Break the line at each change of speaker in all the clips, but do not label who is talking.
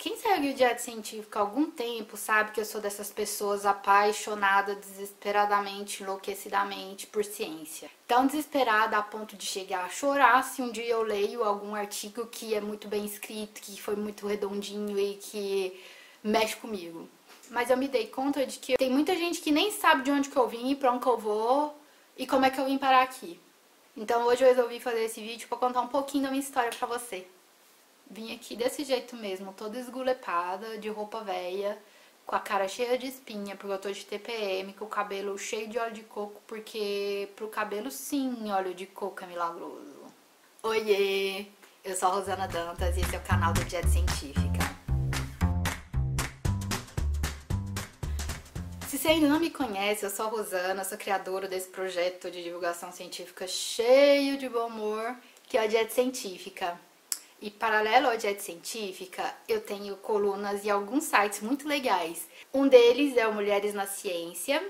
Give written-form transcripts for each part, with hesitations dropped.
Quem segue o Dieta Científica há algum tempo sabe que eu sou dessas pessoas apaixonadas desesperadamente, enlouquecidamente por ciência. Tão desesperada a ponto de chegar a chorar se um dia eu leio algum artigo que é muito bem escrito, que foi muito redondinho e que mexe comigo. Mas eu me dei conta de que tem muita gente que nem sabe de onde que eu vim, pra onde que eu vou e como é que eu vim parar aqui. Então hoje eu resolvi fazer esse vídeo pra contar um pouquinho da minha história pra você. Vim aqui desse jeito mesmo, toda esgulepada, de roupa velha, com a cara cheia de espinha, porque eu tô de TPM, com o cabelo cheio de óleo de coco, porque pro cabelo sim, óleo de coco é milagroso. Oiê! Eu sou a Rosana Dantas e esse é o canal do Dieta Científica. Se você ainda não me conhece, eu sou a Rosana, sou criadora desse projeto de divulgação científica cheio de bom humor, que é a Dieta Científica. E paralelo à Dieta Científica, eu tenho colunas em alguns sites muito legais. Um deles é o Mulheres na Ciência,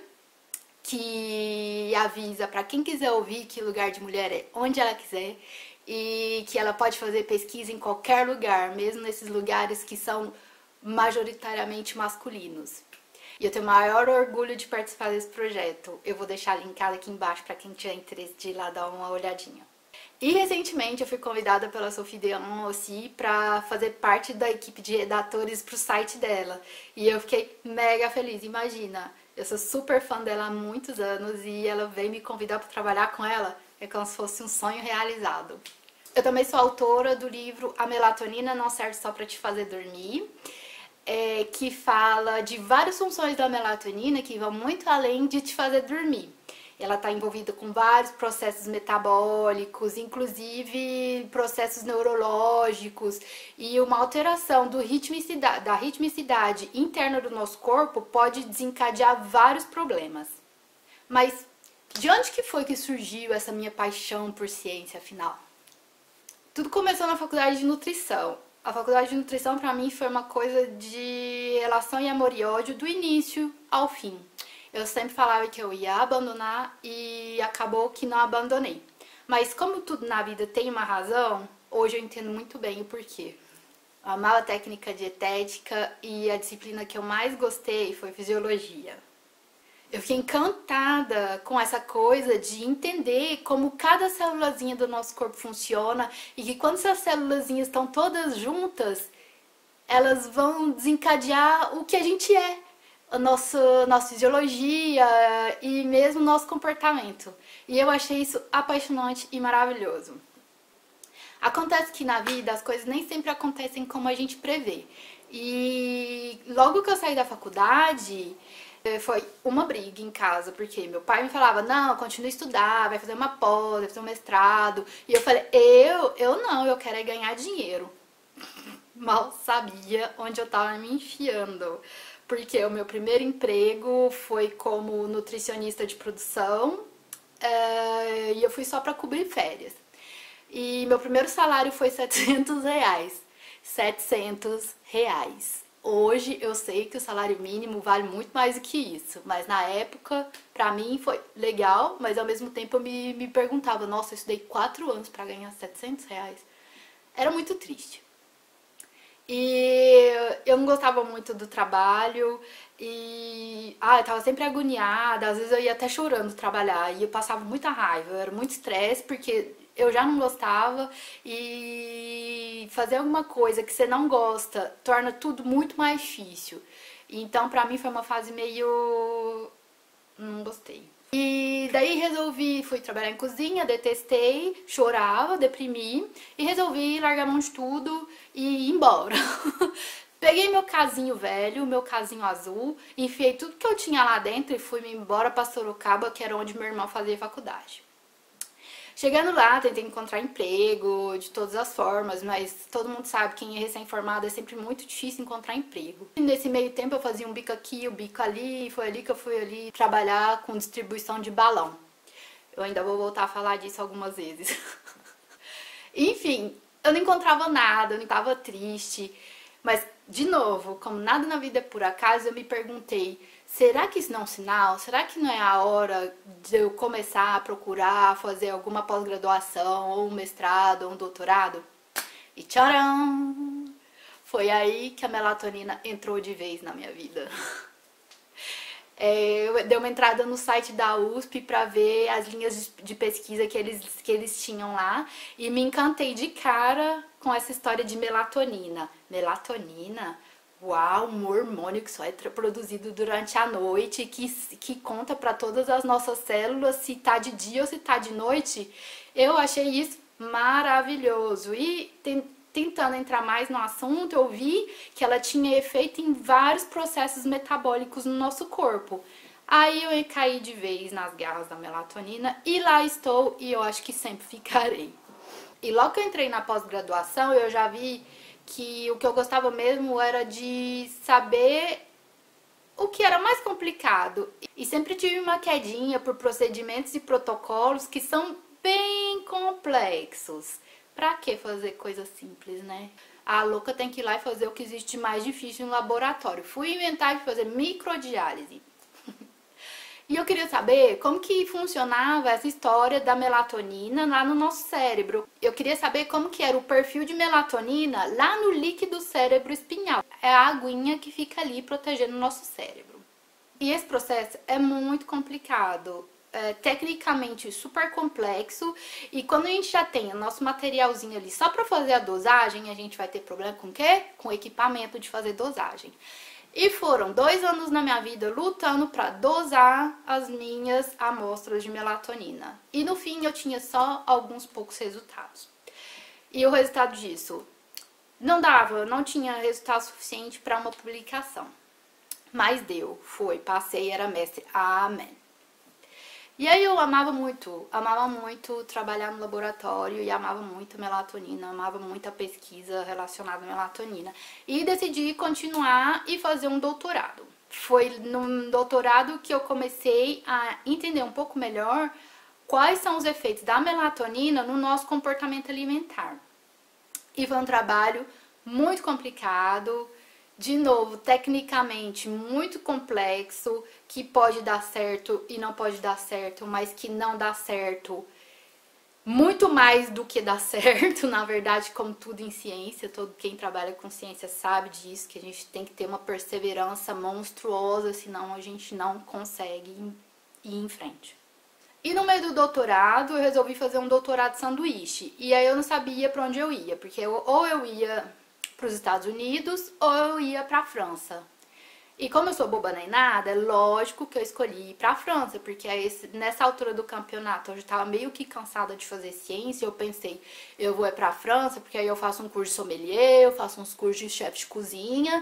que avisa para quem quiser ouvir que lugar de mulher é onde ela quiser e que ela pode fazer pesquisa em qualquer lugar, mesmo nesses lugares que são majoritariamente masculinos. E eu tenho o maior orgulho de participar desse projeto. Eu vou deixar linkado aqui embaixo para quem tiver interesse de ir lá dar uma olhadinha. E recentemente eu fui convidada pela Sophie Deon aussi para fazer parte da equipe de redatores pro site dela. E eu fiquei mega feliz, imagina. Eu sou super fã dela há muitos anos e ela veio me convidar para trabalhar com ela. É como se fosse um sonho realizado. Eu também sou autora do livro A Melatonina Não Serve Só Pra Te Fazer Dormir, que fala de várias funções da melatonina que vão muito além de te fazer dormir. Ela está envolvida com vários processos metabólicos, inclusive processos neurológicos, e uma alteração da ritmicidade interna do nosso corpo pode desencadear vários problemas. Mas de onde que foi que surgiu essa minha paixão por ciência, afinal? Tudo começou na faculdade de nutrição. A faculdade de nutrição para mim foi uma coisa de relação e amor e ódio do início ao fim. Eu sempre falava que eu ia abandonar e acabou que não abandonei. Mas como tudo na vida tem uma razão, hoje eu entendo muito bem o porquê. Eu amava a técnica dietética e a disciplina que eu mais gostei foi fisiologia. Eu fiquei encantada com essa coisa de entender como cada célulazinha do nosso corpo funciona e que quando essas célulazinhas estão todas juntas, elas vão desencadear o que a gente é. A nossa fisiologia e mesmo o nosso comportamento. E eu achei isso apaixonante e maravilhoso. Acontece que na vida as coisas nem sempre acontecem como a gente prevê. E logo que eu saí da faculdade, foi uma briga em casa, porque meu pai me falava, não, continua a estudar, vai fazer uma pós, vai fazer um mestrado. E eu falei, eu não, eu quero é ganhar dinheiro. Mal sabia onde eu tava me enfiando. Porque o meu primeiro emprego foi como nutricionista de produção e eu fui só para cobrir férias. E meu primeiro salário foi R$700. R$700. Hoje eu sei que o salário mínimo vale muito mais do que isso, mas na época, pra mim, foi legal, mas ao mesmo tempo eu me perguntava, nossa, eu estudei 4 anos para ganhar R$700. Era muito triste. E eu não gostava muito do trabalho e eu tava sempre agoniada, às vezes eu ia até chorando trabalhar e eu passava muita raiva, era muito estresse porque eu já não gostava e fazer alguma coisa que você não gosta torna tudo muito mais difícil. Então pra mim foi uma fase meio... não gostei. E daí fui trabalhar em cozinha, detestei, chorava, deprimi e resolvi largar a mão de tudo e ir embora. Peguei meu casinho velho, meu casinho azul, enfiei tudo que eu tinha lá dentro e fui embora para Sorocaba, que era onde meu irmão fazia faculdade. Chegando lá, tentei encontrar emprego de todas as formas, mas todo mundo sabe, quem é recém-formado é sempre muito difícil encontrar emprego. E nesse meio tempo eu fazia um bico aqui, um bico ali, e foi ali que eu fui trabalhar com distribuição de balão. Eu ainda vou voltar a falar disso algumas vezes. Enfim, eu não encontrava nada, eu não estava triste, mas de novo, como nada na vida é por acaso, eu me perguntei, será que isso não é um sinal? Será que não é a hora de eu começar a procurar fazer alguma pós-graduação, ou um mestrado, ou um doutorado? E tcharam! Foi aí que a melatonina entrou de vez na minha vida. Eu dei uma entrada no site da USP para ver as linhas de pesquisa que eles tinham lá e me encantei de cara com essa história de melatonina. Melatonina? Uau, um hormônio que só é produzido durante a noite, que conta para todas as nossas células se tá de dia ou se tá de noite. Eu achei isso maravilhoso. E tentando entrar mais no assunto, eu vi que ela tinha efeito em vários processos metabólicos no nosso corpo. Aí eu caí de vez nas garras da melatonina e lá estou e eu acho que sempre ficarei. E logo que eu entrei na pós-graduação, eu já vi que o que eu gostava mesmo era de saber o que era mais complicado. E sempre tive uma quedinha por procedimentos e protocolos que são bem complexos. Pra que fazer coisa simples, né? A louca tem que ir lá e fazer o que existe de mais difícil no laboratório. Fui inventar de fazer microdiálise. E eu queria saber como que funcionava essa história da melatonina lá no nosso cérebro. Eu queria saber como que era o perfil de melatonina lá no líquido cérebro espinhal. É a aguinha que fica ali protegendo o nosso cérebro. E esse processo é muito complicado. Tecnicamente super complexo, e quando a gente já tem o nosso materialzinho ali só para fazer a dosagem, a gente vai ter problema com o quê? Com o equipamento de fazer dosagem. E foram 2 anos na minha vida lutando para dosar as minhas amostras de melatonina. E no fim eu tinha só alguns poucos resultados. E o resultado disso não dava, não tinha resultado suficiente para uma publicação. Mas deu, passei, era mestre, amém. E aí eu amava muito trabalhar no laboratório e amava muito a melatonina, amava muito a pesquisa relacionada à melatonina. E decidi continuar e fazer um doutorado. Foi no doutorado que eu comecei a entender um pouco melhor quais são os efeitos da melatonina no nosso comportamento alimentar. E foi um trabalho muito complicado, de novo, tecnicamente muito complexo, que pode dar certo e não pode dar certo, mas que não dá certo muito mais do que dá certo, na verdade, como tudo em ciência, todo quem trabalha com ciência sabe disso, que a gente tem que ter uma perseverança monstruosa, senão a gente não consegue ir em frente. E no meio do doutorado, eu resolvi fazer um doutorado sanduíche, e aí eu não sabia para onde eu ia, porque ou eu ia para os Estados Unidos ou eu ia para a França. E como eu sou boba nem nada, é lógico que eu escolhi ir para a França, porque nessa altura do campeonato eu já estava meio que cansada de fazer ciência. Eu pensei, eu vou para a França, porque aí eu faço um curso de sommelier, eu faço uns cursos de chefe de cozinha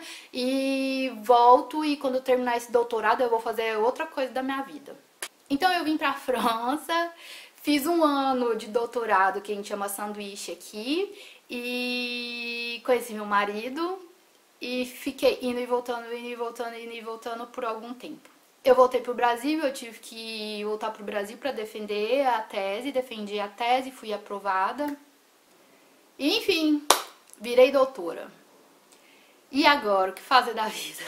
e volto, e quando eu terminar esse doutorado eu vou fazer outra coisa da minha vida. Então eu vim para a França, fiz um ano de doutorado que a gente chama sanduíche aqui, e conheci meu marido e fiquei indo e voltando por algum tempo. Eu voltei pro Brasil, eu tive que voltar pro Brasil para defender a tese, defendi a tese, fui aprovada. E, enfim, virei doutora. E agora, o que fazer da vida?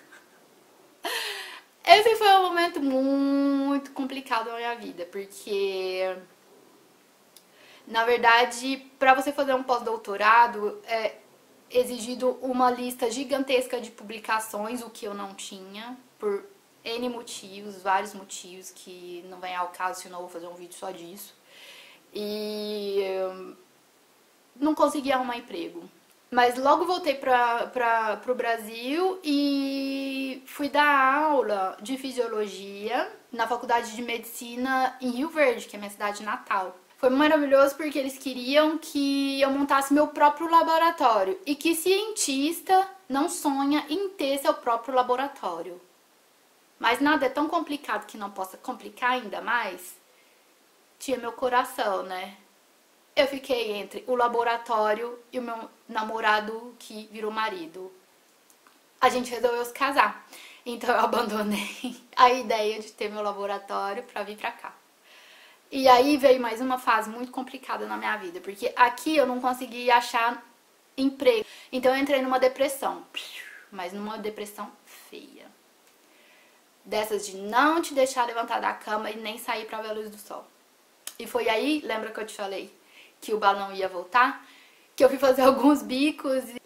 Esse foi um momento muito complicado na minha vida, porque na verdade, para você fazer um pós-doutorado, é exigido uma lista gigantesca de publicações, o que eu não tinha, por N motivos, vários motivos, que não vem ao caso, senão eu vou fazer um vídeo só disso. E não consegui arrumar emprego. Mas logo voltei para o Brasil e fui dar aula de fisiologia na Faculdade de Medicina em Rio Verde, que é minha cidade natal. Foi maravilhoso porque eles queriam que eu montasse meu próprio laboratório. E que cientista não sonha em ter seu próprio laboratório? Mas nada é tão complicado que não possa complicar ainda mais. Tinha meu coração, né? Eu fiquei entre o laboratório e o meu namorado que virou marido. A gente resolveu se casar. Então eu abandonei a ideia de ter meu laboratório pra vir pra cá. E aí veio mais uma fase muito complicada na minha vida, porque aqui eu não consegui achar emprego. Então eu entrei numa depressão, mas numa depressão feia. Dessas de não te deixar levantar da cama e nem sair pra ver a luz do sol. E foi aí, lembra que eu te falei que o balão ia voltar? Que eu fui fazer alguns bicos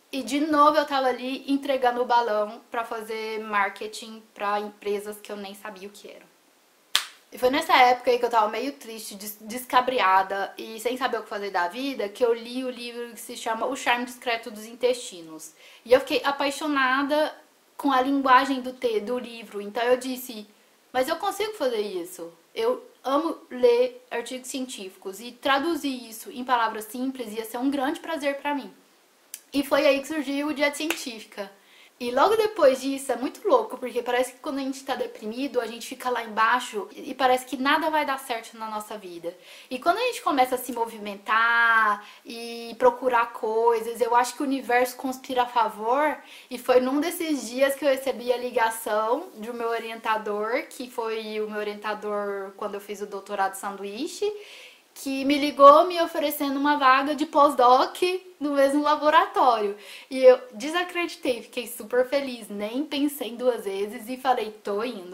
E de novo eu tava ali entregando o balão pra fazer marketing pra empresas que eu nem sabia o que eram. E foi nessa época aí que eu tava meio triste, descabriada e sem saber o que fazer da vida, que eu li o livro que se chama O Charme Discreto dos Intestinos. E eu fiquei apaixonada com a linguagem do livro. Então eu disse, mas eu consigo fazer isso. Eu amo ler artigos científicos e traduzir isso em palavras simples ia ser um grande prazer pra mim. E foi aí que surgiu o Dieta Científica. E logo depois disso, é muito louco, porque parece que quando a gente tá deprimido, a gente fica lá embaixo e parece que nada vai dar certo na nossa vida. E quando a gente começa a se movimentar e procurar coisas, eu acho que o universo conspira a favor. E foi num desses dias que eu recebi a ligação do meu orientador, que foi o meu orientador quando eu fiz o doutorado sanduíche, que me ligou me oferecendo uma vaga de pós-doc no mesmo laboratório. E eu desacreditei, fiquei super feliz, nem pensei duas vezes e falei, tô indo.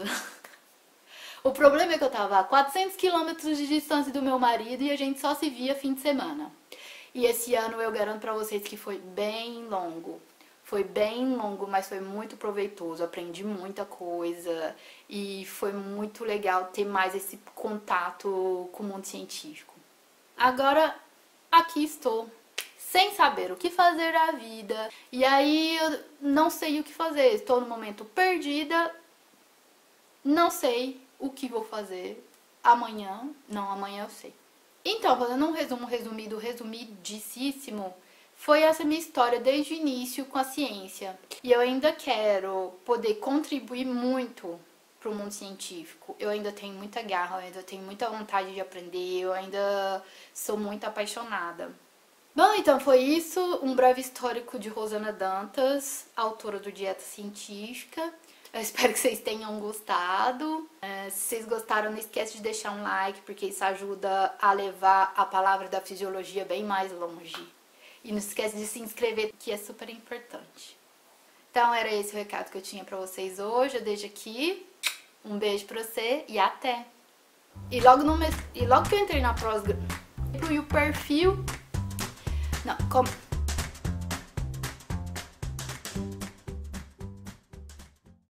O problema é que eu tava a 400 quilômetros de distância do meu marido e a gente só se via fim de semana. E esse ano eu garanto pra vocês que foi bem longo. Foi bem longo, mas foi muito proveitoso, aprendi muita coisa e foi muito legal ter mais esse contato com o mundo científico. Agora, aqui estou, sem saber o que fazer da vida, e aí eu não sei o que fazer, estou no momento perdida, não sei o que vou fazer amanhã, amanhã eu sei. Então, fazendo um resumo resumidíssimo, foi essa minha história desde o início com a ciência. E eu ainda quero poder contribuir muito para o mundo científico. Eu ainda tenho muita garra, eu ainda tenho muita vontade de aprender, eu ainda sou muito apaixonada. Bom, então foi isso, um breve histórico de Rosana Dantas, autora do Dieta Científica. Eu espero que vocês tenham gostado. Se vocês gostaram, não esquece de deixar um like, porque isso ajuda a levar a palavra da fisiologia bem mais longe. E não esquece de se inscrever, que é super importante. Então era esse o recado que eu tinha pra vocês hoje. Eu deixo aqui. Um beijo pra você e até! E logo que eu entrei na pós... E o perfil... Não, como...